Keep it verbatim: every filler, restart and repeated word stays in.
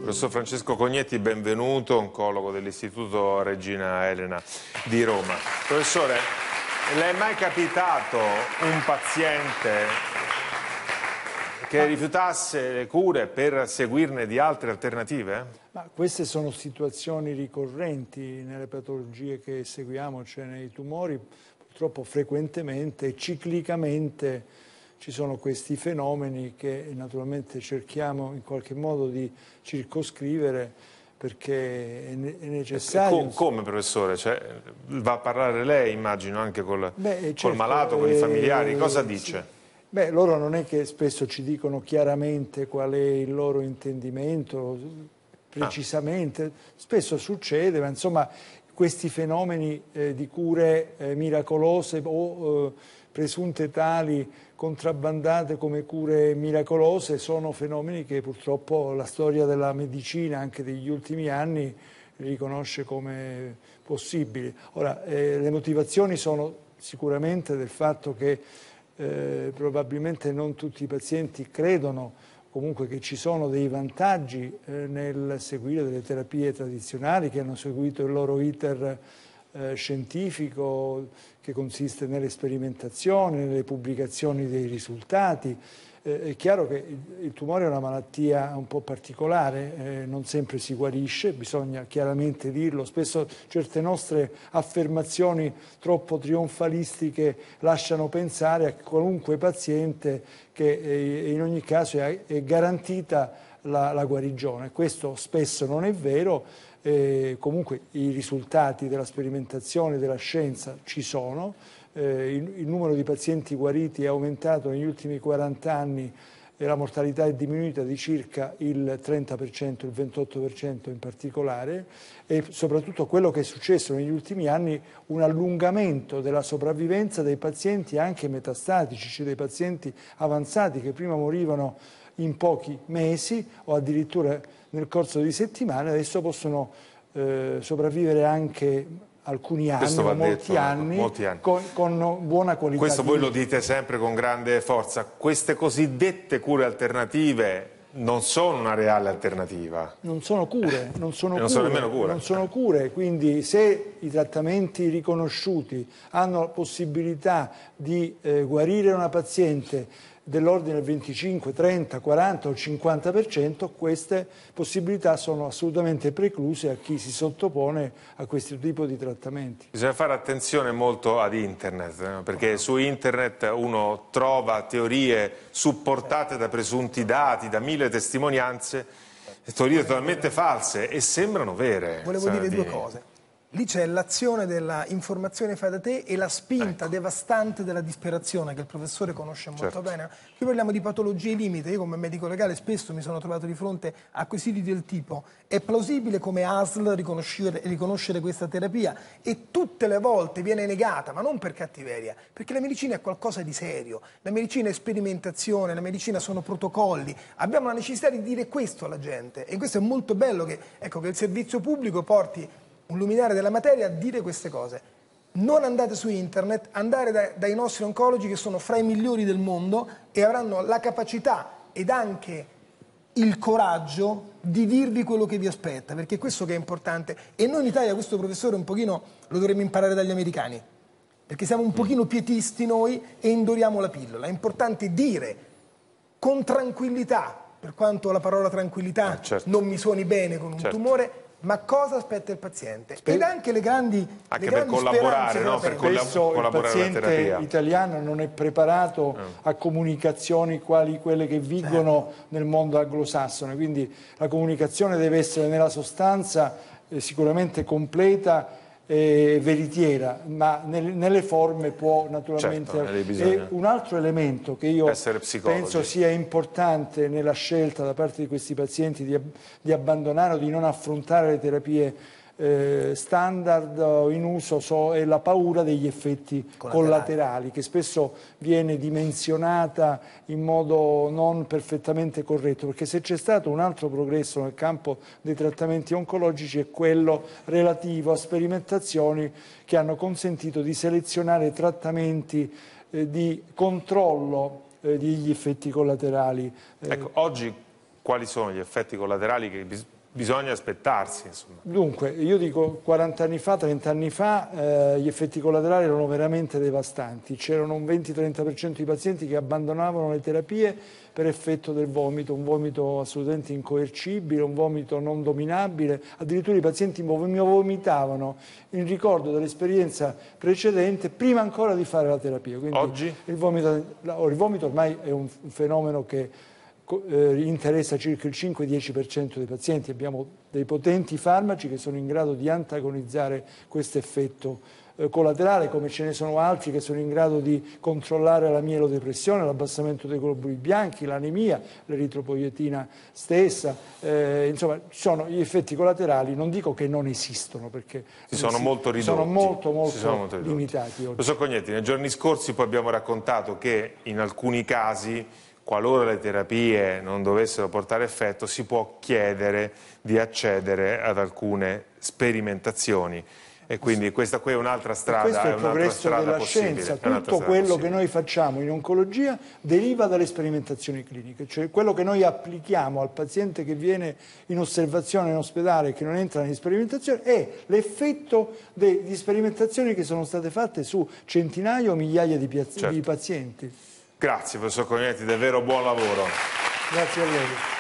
Professor Francesco Cognetti, benvenuto, oncologo dell'Istituto Regina Elena di Roma. Professore, le è mai capitato un paziente che rifiutasse le cure per seguirne di altre alternative? Ma queste sono situazioni ricorrenti nelle patologie che seguiamo, cioè nei tumori, purtroppo frequentemente e ciclicamente ci sono questi fenomeni che naturalmente cerchiamo in qualche modo di circoscrivere perché è necessario. Come, professore? Cioè, va a parlare lei, immagino, anche col, Beh, certo, col malato, con i familiari, cosa dice? Sì. Beh, loro non è che spesso ci dicono chiaramente qual è il loro intendimento, precisamente, ah. spesso succede, ma insomma questi fenomeni eh, di cure eh, miracolose o eh, presunte tali, contrabbandate come cure miracolose, sono fenomeni che purtroppo la storia della medicina anche degli ultimi anni riconosce come possibili. Ora, eh, le motivazioni sono sicuramente del fatto che eh, probabilmente non tutti i pazienti credono comunque che ci sono dei vantaggi eh, nel seguire delle terapie tradizionali che hanno seguito il loro iter eh, scientifico che consiste nelle sperimentazioni, nelle pubblicazioni dei risultati. Eh, è chiaro che il, il tumore è una malattia un po' particolare, eh, non sempre si guarisce, bisogna chiaramente dirlo, spesso certe nostre affermazioni troppo trionfalistiche lasciano pensare a qualunque paziente che eh, in ogni caso è, è garantita la, la guarigione. Questo spesso non è vero. Eh, comunque i risultati della sperimentazione della scienza ci sono, eh, il, il numero di pazienti guariti è aumentato negli ultimi quaranta anni e la mortalità è diminuita di circa il trenta per cento, il ventotto per cento in particolare, e soprattutto quello che è successo negli ultimi anni, un allungamento della sopravvivenza dei pazienti anche metastatici, cioè dei pazienti avanzati che prima morivano in pochi mesi o addirittura nel corso di settimane, adesso possono eh, sopravvivere anche alcuni anni o molti, detto, anni, molti anni con, con buona qualità. Questo di voi vita. Lo dite sempre con grande forza. Queste cosiddette cure alternative non sono una reale alternativa. Non sono cure, non sono, non cure, sono nemmeno cure. Non sono cure, quindi se i trattamenti riconosciuti hanno la possibilità di eh, guarire una paziente dell'ordine del venticinque, trenta, quaranta o cinquanta per cento, queste possibilità sono assolutamente precluse a chi si sottopone a questo tipo di trattamenti. Bisogna fare attenzione molto ad internet, eh? perché su internet uno trova teorie supportate da presunti dati, da mille testimonianze, teorie totalmente false e sembrano vere. Volevo dire due cose. Lì c'è l'azione della informazione fai da te e la spinta ecco. devastante della disperazione che il professore conosce molto certo. bene. Qui parliamo di patologie limite, io come medico legale spesso mi sono trovato di fronte a quesiti del tipo: è plausibile come A S L riconoscere, riconoscere questa terapia? E tutte le volte viene negata, ma non per cattiveria, perché la medicina è qualcosa di serio, la medicina è sperimentazione, la medicina sono protocolli, abbiamo la necessità di dire questo alla gente e questo è molto bello che, ecco, che il servizio pubblico porti un luminare della materia a dire queste cose. Non andate su internet, andate da, dai nostri oncologi che sono fra i migliori del mondo e avranno la capacità ed anche il coraggio di dirvi quello che vi aspetta, perché è questo che è importante. E noi in Italia questo professore un pochino lo dovremmo imparare dagli americani, perché siamo un pochino pietisti noi e indoriamo la pillola. È importante dire con tranquillità, per quanto la parola tranquillità eh, certo. non mi suoni bene con un certo. tumore, ma cosa aspetta il paziente? Spe Ed anche le grandi Anche le per grandi collaborare, no? Per Spesso il paziente italiano non è preparato mm. a comunicazioni quali quelle che vigono certo. nel mondo anglosassone, quindi la comunicazione deve essere nella sostanza eh, sicuramente completa e veritiera, ma nel, nelle forme può naturalmente... Certo, e un altro elemento che io penso psicologi. sia importante nella scelta da parte di questi pazienti di, di abbandonare o di non affrontare le terapie eh, standard o in uso so, è la paura degli effetti collaterali. collaterali, che spesso viene dimensionata in modo non perfettamente corretto, perché se c'è stato un altro progresso nel campo dei trattamenti oncologici è quello relativo a sperimentazioni che hanno consentito di selezionare trattamenti eh, di controllo eh, degli effetti collaterali. Ecco, oggi quali sono gli effetti collaterali che bisogna aspettarsi, insomma. Dunque, io dico quaranta anni fa, trenta anni fa, eh, gli effetti collaterali erano veramente devastanti. C'erano un venti trenta per cento di pazienti che abbandonavano le terapie per effetto del vomito, un vomito assolutamente incoercibile, un vomito non dominabile. Addirittura i pazienti mi vomitavano in ricordo dell'esperienza precedente prima ancora di fare la terapia. Quindi oggi? Il vomito, il vomito ormai è un fenomeno che Eh, interessa circa il cinque dieci per cento dei pazienti. Abbiamo dei potenti farmaci che sono in grado di antagonizzare questo effetto eh, collaterale, come ce ne sono altri che sono in grado di controllare la mielodepressione, l'abbassamento dei globuli bianchi, l'anemia, l'eritropoietina stessa. Eh, insomma, ci sono gli effetti collaterali, non dico che non esistono, perché si sono si, molto ridotti, sono molto, molto, sono molto limitati. Oggi. Professor Cognetti, nei giorni scorsi poi abbiamo raccontato che in alcuni casi, qualora le terapie non dovessero portare effetto, si può chiedere di accedere ad alcune sperimentazioni. E quindi questa qui è un'altra strada. E questo è il progresso della scienza. Tutto quello che noi facciamo in oncologia deriva dalle sperimentazioni cliniche, cioè quello che noi applichiamo al paziente che viene in osservazione in ospedale e che non entra in sperimentazione è l'effetto di sperimentazioni che sono state fatte su centinaia o migliaia di, certo. di pazienti. Grazie professor Cognetti, davvero buon lavoro. Grazie a lei.